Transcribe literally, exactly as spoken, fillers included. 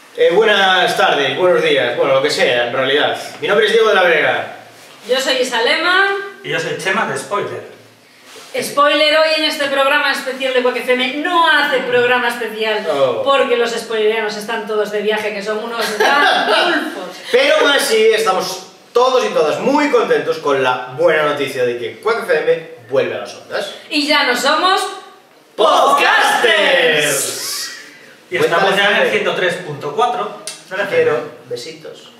Eh, buenas tardes, buenos días, bueno, lo que sea, en realidad. Mi nombre es Diego de la Vega. Yo soy Isalema. Y yo soy Chema de Spoiler. Spoiler, hoy en este programa especial de Quack F M no hace programa especial oh. porque los spoilerianos están todos de viaje, que son unos gandulfos. Pero aún así estamos todos y todas muy contentos con la buena noticia de que Quack F M vuelve a las ondas. Y ya no somos ¡Podcasters! Y estamos ya en el ciento tres punto cuatro. Quiero besitos.